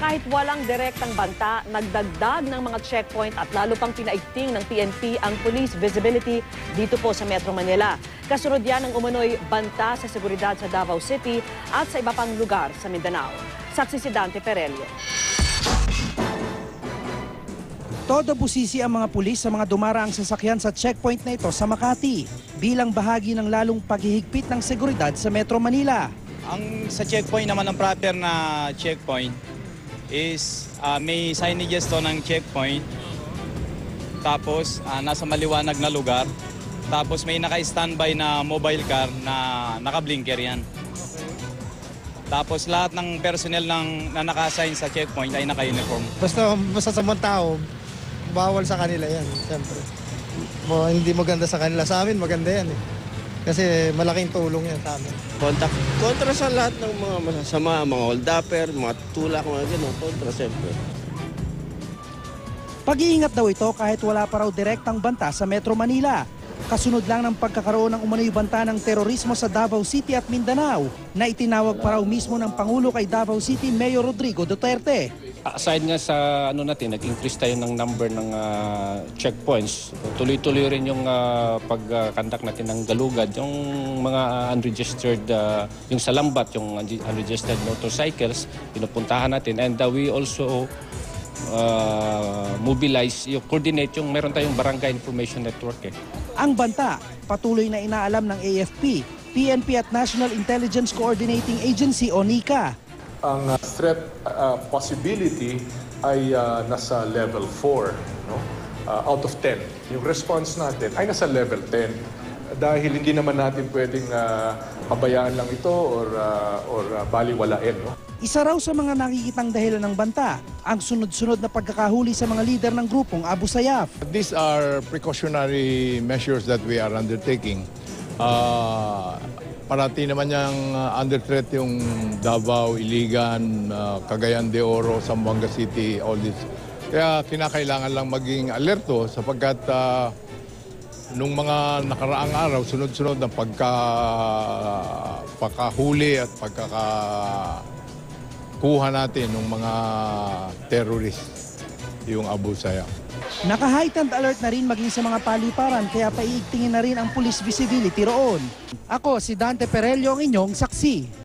Kahit walang direktang banta, nagdagdag ng mga checkpoint at lalo pang pinaigting ng PNP ang police visibility dito po sa Metro Manila. Kasunod yan ng umano'y banta sa seguridad sa Davao City at sa iba pang lugar sa Mindanao. Saksi si Dante Perello. Todo busisi ang mga pulis sa mga dumaraang sasakyan sa checkpoint na ito sa Makati bilang bahagi ng lalong paghihigpit ng seguridad sa Metro Manila. Ang sa checkpoint naman ng proper na checkpoint is may signages to ng checkpoint. Tapos nasa maliwanag na lugar. Tapos may naka-standby na mobile car na naka-blinker yan. Tapos lahat ng personnel na naka-assign sa checkpoint ay naka-uniform. Basta sa mga tao, bawal sa kanila yan, siyempre. Hindi maganda sa kanila. Sa amin, maganda yan eh. Kasi malaking tulong yan sa amin. Kontra sa lahat ng mga masasama, mga hold-upper, mga tulak, mga gano'n. Kontra siyempre. Pag-iingat daw ito kahit wala pa raw direktang banta sa Metro Manila. Kasunod lang ng pagkakaroon ng umano'y banta ng terorismo sa Davao City at Mindanao na itinawag pa raw mismo ng Pangulo kay Davao City Mayor Rodrigo Duterte. Aside nga sa nag-increase tayo ng number ng checkpoints, tuloy-tuloy rin yung pag-conduct natin ng galugad, yung mga unregistered, yung sa lambat, yung unregistered motorcycles, pinupuntahan natin. And we also mobilize, coordinate yung meron tayong barangay information network. Ang banta, patuloy na inaalam ng AFP, PNP at National Intelligence Coordinating Agency o NICA. Ang threat possibility ay nasa level 4, no? Out of 10. Yung response natin ay nasa level 10. Dahil hindi naman natin pwedeng pabayaan lang ito or baliwalain. No? Isa raw sa mga nakikitang dahilan ng banta, ang sunod-sunod na pagkakahuli sa mga lider ng grupong Abu Sayyaf. These are precautionary measures that we are undertaking. Parati naman yung under threat yung Davao, Iligan, Cagayan de Oro, Zamboanga City, all this. Kaya kinakailangan lang maging alerto sapagkat nung mga nakaraang araw, sunod-sunod na pagkahuli at pagkakakuha natin ng mga terrorist, yung Abu Sayyaf. Naka-heightened alert na rin maging sa mga paliparan kaya paiigtingin na rin ang police visibility roon. Ako si Dante Perello, ang inyong saksi.